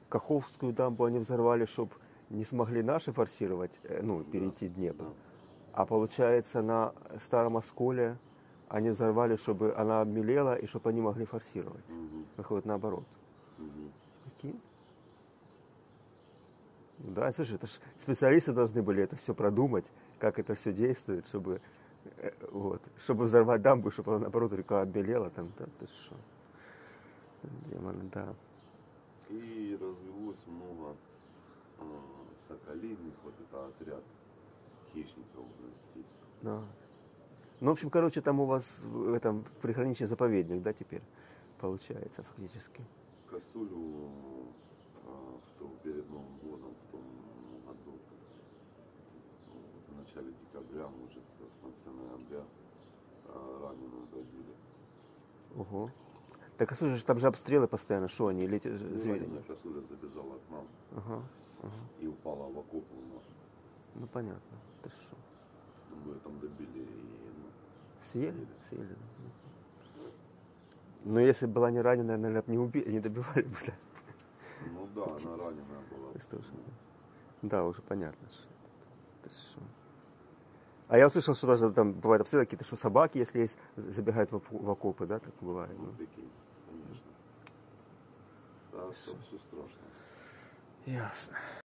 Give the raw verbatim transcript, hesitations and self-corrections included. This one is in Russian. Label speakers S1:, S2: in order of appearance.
S1: Каховскую дамбу они взорвали, чтобы не смогли наши форсировать, ну, перейти Днепр. А получается, на Старом Осколе они взорвали, чтобы она обмелела и чтобы они могли форсировать.
S2: Угу.
S1: Выходит наоборот.
S2: Угу.
S1: Прикинь? Да, слушай, это ж специалисты должны были это все продумать, как это все действует, чтобы, э, вот, чтобы взорвать дамбу, чтобы она, наоборот, река обмелела. Там, да, ты что? Демоны, да.
S2: И развелось много э, соколиных, вот это отряд хищников, птиц.
S1: Да. Ну, в общем, короче, там у вас в этом приграничный заповедник, да, теперь получается фактически.
S2: Косулю э, в том, перед Новым годом, в том году, в начале декабря, может, в конце ноября, э, раненую добили.
S1: Ого. Так, а слушай, там же обстрелы постоянно, что они, или эти звери?
S2: Раненая косуля забежала к нам,
S1: Ага, ага.
S2: и упала в окоп у нас.
S1: Ну, понятно. Ты что?
S2: Мы там добили и ну,
S1: Съели? Съели. Но если бы была не раненая, наверное, не убили, не добивали бы, да?
S2: Ну да, она раненая была.
S1: Да, уже понятно. Ты что? А я услышал, что даже там бывают обстрелы какие-то, что собаки, если есть, забегают в, в окопы, да, так бывает.
S2: Ну, прикинь, конечно. Да, все страшно.
S1: Ясно.